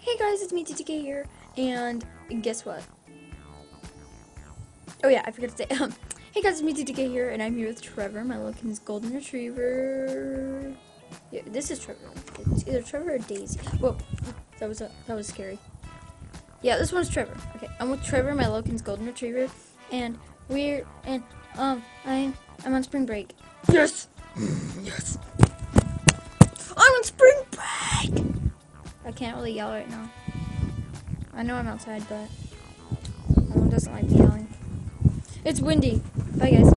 Hey guys, it's me TTK here, and guess what? Oh yeah, I forgot to say. Hey guys, it's me TTK here, and I'm here with Trevor, my Loken's golden retriever. Yeah, this is Trevor. It's either Trevor or Daisy. Whoa, that was scary. Yeah, this one's Trevor. Okay, I'm with Trevor, my Loken's golden retriever, and I'm on spring break. Yes, yes. I'm on spring break. I can't really yell right now. I know I'm outside, but my mom doesn't like me yelling. It's windy. Bye, guys.